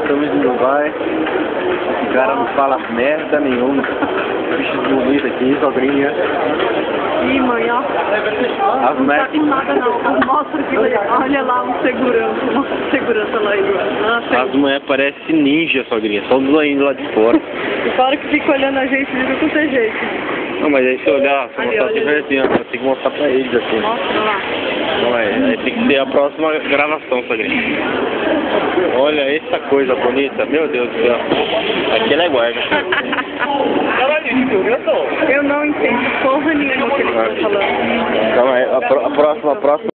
estamos indo vai. O cara não fala merda nenhuma. Bicho bonito aqui, sogrinha. Ih, mãe, ó. As Não tá com nada não. Mostra que olha lá um segurança. Mostra o segurança lá aí. As mulheres parecem ninja, sogrinha. Só os olhinhos lá de fora. E fora que fica olhando a gente, fica com seu jeito. Não, mas aí se olhar, se Ali, mostrar olha assim, ó, tem que mostrar pra eles assim. Mostra lá. Não, aí tem que ser a próxima gravação, sogrinha. Olha essa coisa bonita, meu Deus do céu. Aquele é guarda. Eu não entendo porra nenhuma que eles estão falando. Então, a próxima